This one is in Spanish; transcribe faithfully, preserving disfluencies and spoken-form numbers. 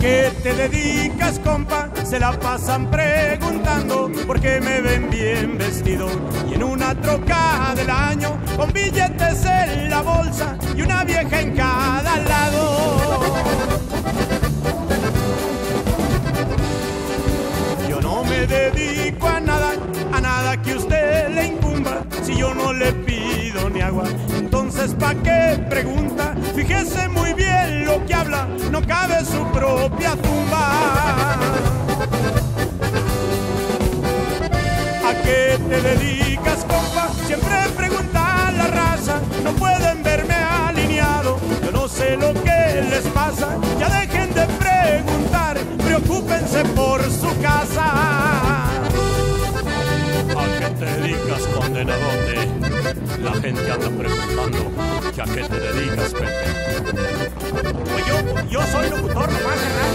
qué te dedicas, compa? Se la pasan preguntando por qué me ven bien vestido y en una troca del año con billetes en la bolsa y una vieja en cada lado. Yo no me dedico a nada, a nada que usted le incumba. Si yo no le pido ni agua, entonces ¿pa' qué pregunta? Fíjese muy bien lo que habla, no cabe su propia tumba. ¿A qué te dedicas, compa? Siempre pregunta la raza, no pueden verme alineado, yo no sé lo que les pasa. Ya dejen de preguntar, preocúpense por su casa. ¿A qué te dedicas, condenadote? La gente anda preguntando que a qué te dedicas, Pepe. Pues yo, yo soy locutor nomás, ¿verdad?